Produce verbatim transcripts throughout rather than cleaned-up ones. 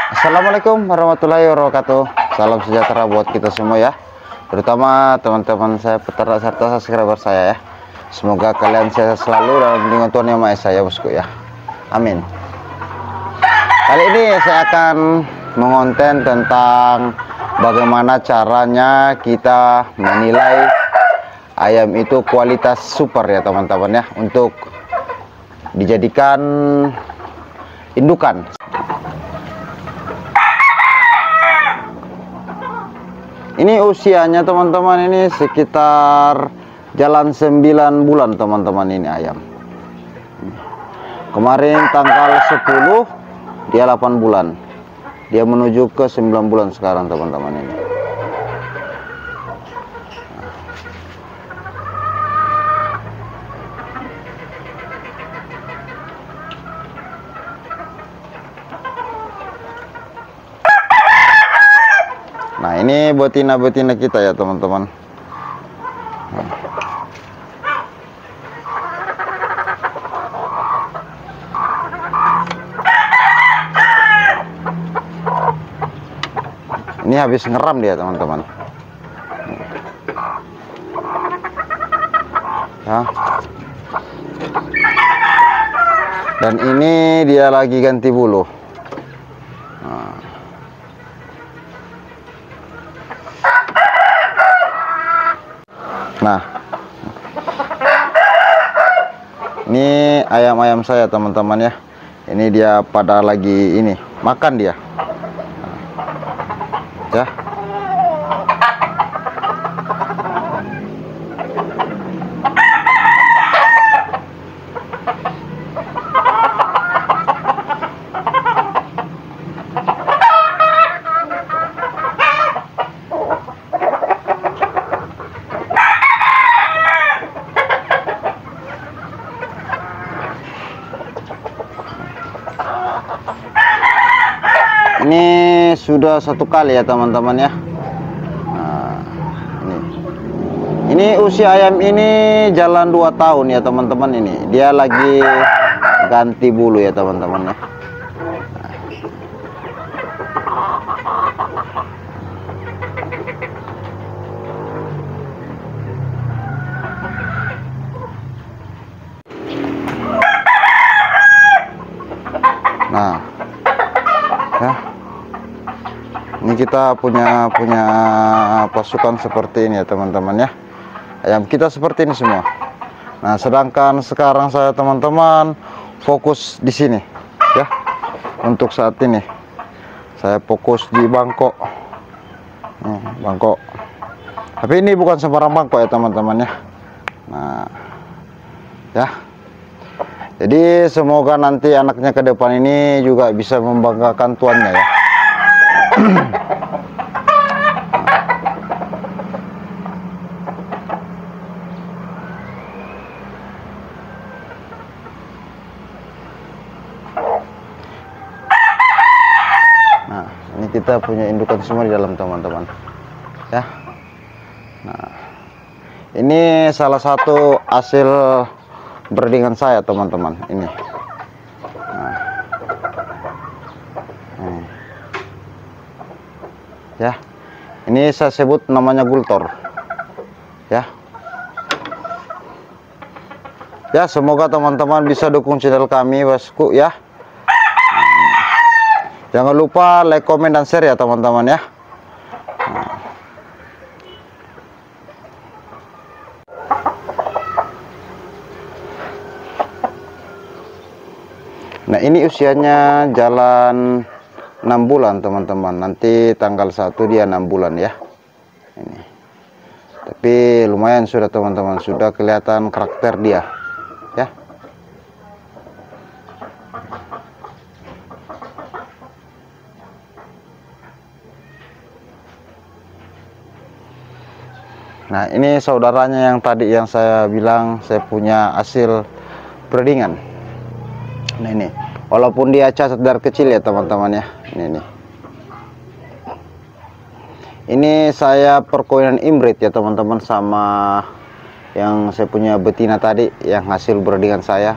Assalamualaikum warahmatullahi wabarakatuh. Salam sejahtera buat kita semua ya, terutama teman-teman saya peternak serta subscriber saya ya. Semoga kalian sehat selalu dalam lindungan Tuhan Yang Maha Esa ya bosku ya. Amin. Kali ini saya akan mengonten tentang bagaimana caranya kita menilai ayam itu kualitas super ya teman-teman ya, untuk dijadikan indukan. Ini usianya teman-teman ini sekitar jalan sembilan bulan teman-teman ini ayam. Kemarin tanggal sepuluh dia delapan bulan. Dia menuju ke sembilan bulan sekarang teman-teman ini. Nah, ini betina-betina kita ya teman-teman. Ini habis ngeram dia teman-teman. Ya. Dan ini dia lagi ganti bulu. Nah, ini ayam-ayam saya teman-teman ya. Ini dia pada lagi ini makan dia ya. Ini sudah satu kali ya teman-teman ya. Nah, ini ini usia ayam ini jalan dua tahun ya teman-teman. Ini dia lagi ganti bulu ya teman-teman ya. Nah, ya. Ini kita punya punya pasukan seperti ini ya teman-teman ya. Ayam kita seperti ini semua. Nah, sedangkan sekarang saya teman-teman fokus di sini ya. Untuk saat ini saya fokus di Bangkok. Hmm, Bangkok. Tapi ini bukan sembarang Bangkok ya teman-teman ya. Nah, ya. Jadi semoga nanti anaknya ke depan ini juga bisa membanggakan tuannya ya. Nah, ini kita punya indukan semua di dalam teman-teman ya. Nah, ini salah satu hasil breedingan saya teman-teman ini. Nah, ini. Ya, ini saya sebut namanya gultor ya. Ya, semoga teman-teman bisa dukung channel kami bosku ya. Jangan lupa like, komen, dan share ya teman-teman ya. Nah, ini usianya jalan enam bulan teman-teman. Nanti tanggal satu dia enam bulan ya. Ini. Tapi lumayan sudah teman-teman, sudah kelihatan karakter dia ya. Nah, ini saudaranya yang tadi yang saya bilang saya punya hasil breedingan. Nah, ini walaupun dia cacat dari kecil ya teman-teman ya. Ini nih. Ini saya perkawinan inbreed ya teman-teman sama yang saya punya betina tadi yang hasil breedingan saya.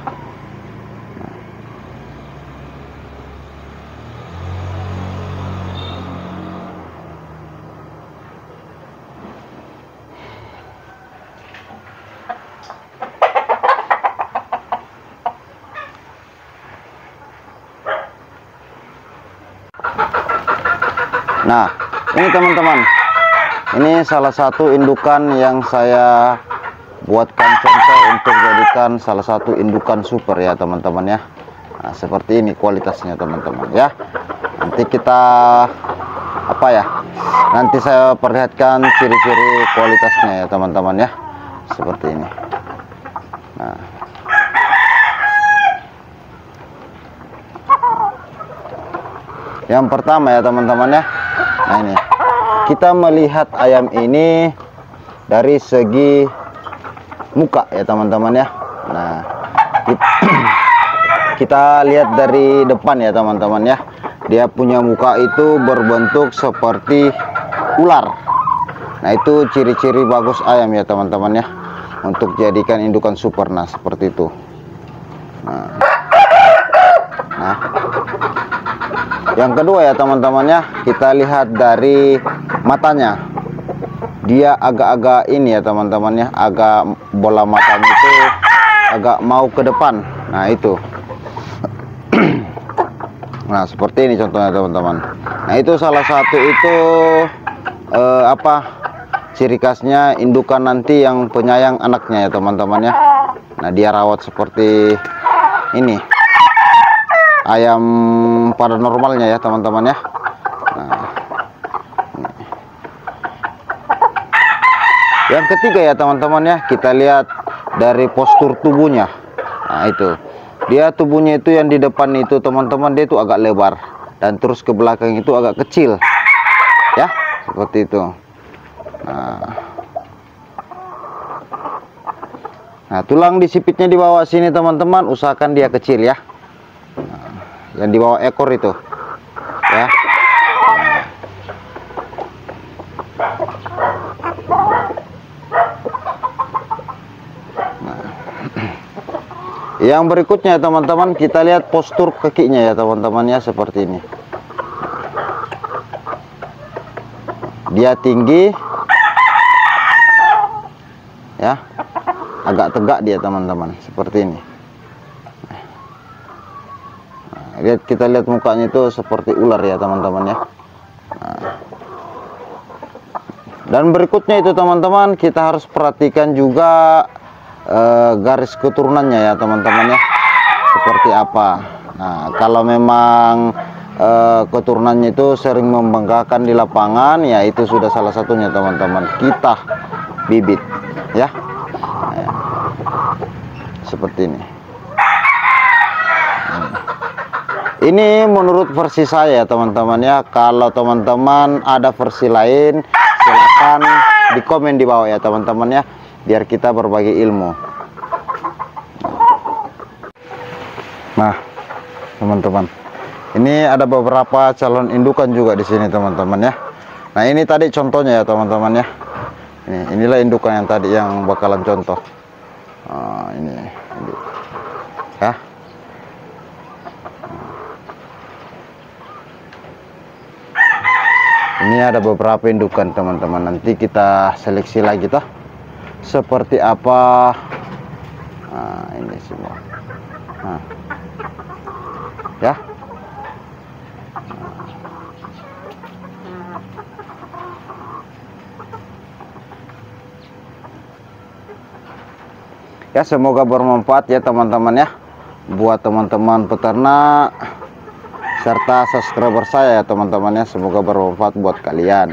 Nah, ini teman-teman, ini salah satu indukan yang saya buatkan contoh untuk jadikan salah satu indukan super ya teman-teman ya. Nah, seperti ini kualitasnya teman-teman ya. Nanti kita apa ya, nanti saya perlihatkan ciri-ciri kualitasnya ya teman-teman ya, seperti ini. Nah, yang pertama ya teman-teman ya, nah ini kita melihat ayam ini dari segi muka ya teman-teman ya. Nah, kita lihat dari depan ya teman-teman ya, dia punya muka itu berbentuk seperti ular. Nah, itu ciri-ciri bagus ayam ya teman-teman ya, untuk jadikan indukan super. Nah, seperti itu. Nah, nah. Yang kedua ya teman-teman ya, kita lihat dari matanya. Dia agak-agak ini ya teman-teman ya, agak bola matanya itu agak mau ke depan. Nah, itu. Nah, seperti ini contohnya teman-teman. Nah, itu salah satu itu eh, apa ciri khasnya indukan nanti yang penyayang anaknya ya teman-teman ya. Nah, dia rawat seperti ini ayam pada normalnya ya teman-teman ya. Nah, yang ketiga ya teman-teman ya, kita lihat dari postur tubuhnya. Nah, itu dia tubuhnya itu yang di depan itu teman-teman, dia itu agak lebar, dan terus ke belakang itu agak kecil ya, seperti itu. Nah, nah tulang disipitnya di bawah sini teman-teman, usahakan dia kecil ya. Nah, yang di bawah ekor itu ya. Nah, yang berikutnya teman-teman, kita lihat postur kakinya ya teman-teman ya, seperti ini. Dia tinggi ya, agak tegak dia teman-teman, seperti ini. Nah, lihat, kita lihat mukanya itu seperti ular ya teman-teman ya. Nah, dan berikutnya itu teman-teman, kita harus perhatikan juga eh, garis keturunannya ya teman-teman ya, seperti apa. Nah, kalau memang eh, keturunannya itu sering membanggakan di lapangan, ya itu sudah salah satunya teman-teman, kita bibit ya. Nah, ya. Seperti ini. Nah, ini menurut versi saya teman-teman ya. Kalau teman-teman ada versi lain, silakan di komen di bawah ya teman-teman ya, biar kita berbagi ilmu. Nah teman-teman, ini ada beberapa calon indukan juga di sini teman-teman ya. Nah, ini tadi contohnya ya teman-teman ya. Ini inilah indukan yang tadi yang bakalan contoh. Nah, ini, ini ya. Ini ada beberapa indukan teman-teman, nanti kita seleksi lagi toh seperti apa. Nah, ini semua. Nah, ya. Ya, semoga bermanfaat ya teman-teman ya, buat teman-teman peternak serta subscriber saya ya teman-teman ya, semoga bermanfaat buat kalian.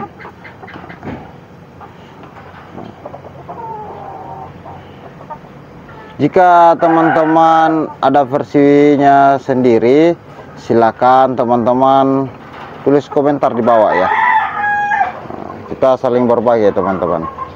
Jika teman-teman ada versinya sendiri, silakan teman-teman tulis komentar di bawah ya. Kita saling berbagi ya teman-teman.